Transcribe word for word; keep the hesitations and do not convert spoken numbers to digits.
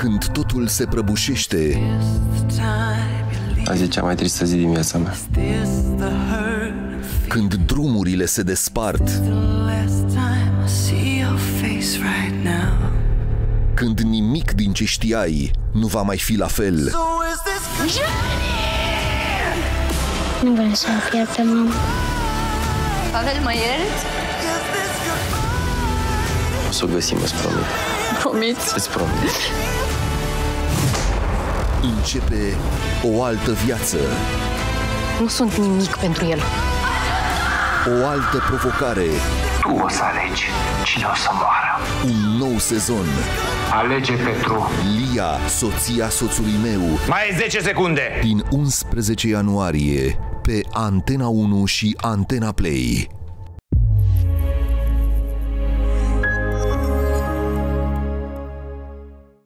Când totul se prăbușește, azi e cea mai tristă zi din viața mea. când drumurile se despart, când nimic din ce știai nu va mai fi la fel. Nu vreau să o pierd pe mama. Pavel, mă ierți? O să o găsim, îți promit. Promiți? Îți promit. Începe o altă viață, Nu sunt nimic pentru el. o altă provocare, Tu o să alegi cine o să moară. un nou sezon. Alege Petru. Lia, soția soțului meu, Mai e zece secunde. din unsprezece ianuarie pe Antena unu și Antena Play.